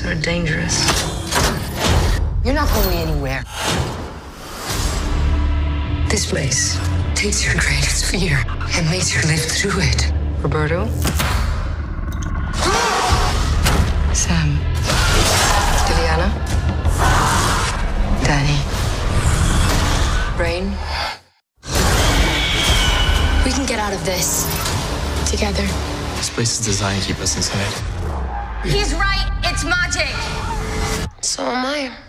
are dangerous. You're not going anywhere. This place takes your greatest fear and makes you live through it. Roberto? Sam? Liliana? Danny? Rain? We can get out of this together. This place is designed to keep us inside. He's right. It's magic. So am I.